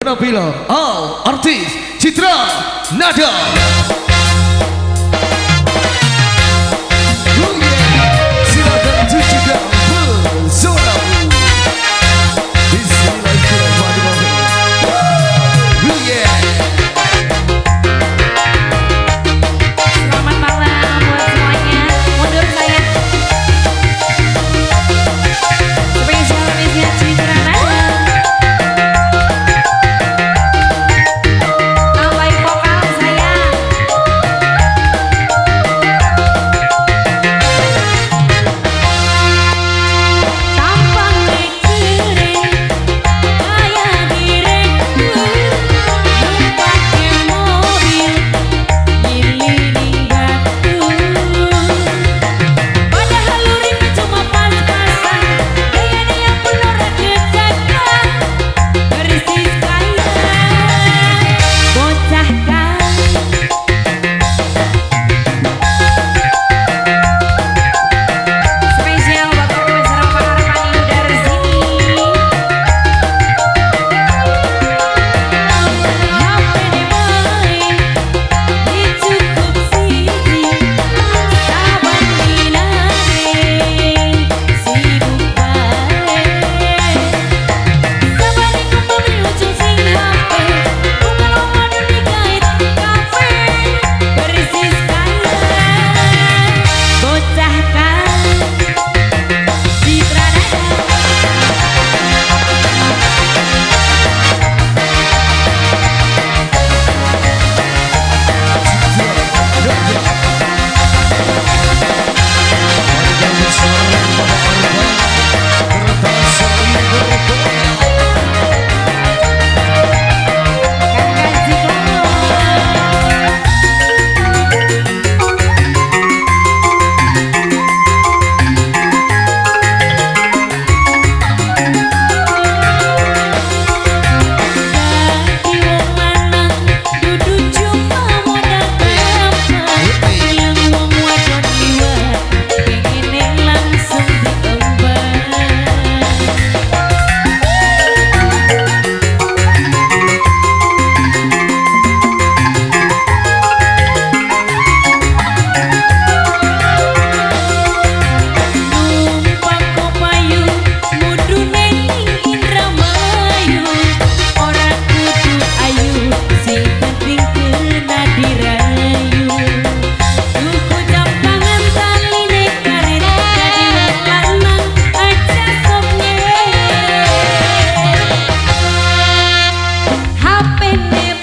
penampilan artis Citra Nada. Silakan tunjukkan pesona. Bismillahirrahmanirrahim. Selamat malam buat semuanya. Mundur saya. Spesial misinya Citra Nada. Tambah vokal saya. Tampang keren, kayak direktur, numpak mobil. Ngililing batu, padahal luringnya cuma pas-pasan. Gayanya yang penuh raketan, persis kayak bocah kan. Spesial buat Profesor Paharmani dari sini. HP main dicukup siji, saban dinane sibuk bae. Sabari kembali ujung sing HP, bukan omong digait kafe, persis kayak bocah kan. Citra Nada. Dadi wong lanang dudu cuma modal gampang, yang wong wadon liwat pengine langsung diemban. Numpak kopayu mudune ning Indramayu, ora kudu ayu, sing penting kena dirayu. Tuku jam tangan taline karet, dadi wong lanang aja sok nyewer. HP ne